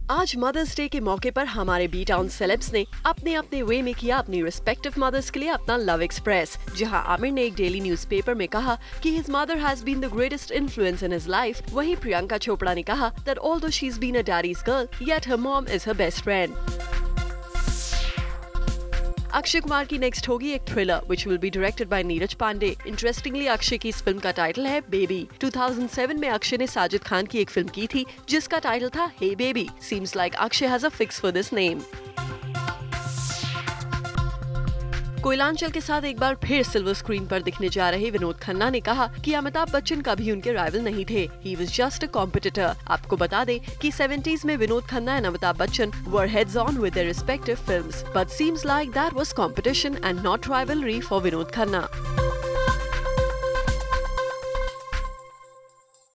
आज mother's day के मौके पर हमारे बी टाउन सेलेब्स ने अपने अपने वे में किया अपनी रिस्पेक्टिव मदर्स के लिए अपना लव एक्सप्रेस। जहां आमिर ने एक डेली न्यूज़पेपर में कहा कि his mother has been the greatest influence in his life, वहीं प्रियंका चोपड़ा ने कहा that although she is been a daddy's girl, yet her mom is her best friend. Akshay Kumar की नेक्स्ट होगी एक thriller which will be directed by Neeraj Pandey. Interestingly Akshay की इस film का title है बेबी। 2007 में अक्षय ने साजिद खान की एक फिल्म की थी जिसका टाइटल था hey baby. Seems like Akshay has a fix for this name. Koylanchal के साथ एक बार फिर सिल्वर स्क्रीन पर दिखने जा रहे विनोद खन्ना ने कहा कि अमिताभ बच्चन कभी उनके राइवल नहीं थे, he was just a competitor. आपको बता दें कि 70s में Vinod Khanna and Amitabh Bachchan were heads on with their respective films, but seems like that was competition and not rivalry for Vinod Khanna.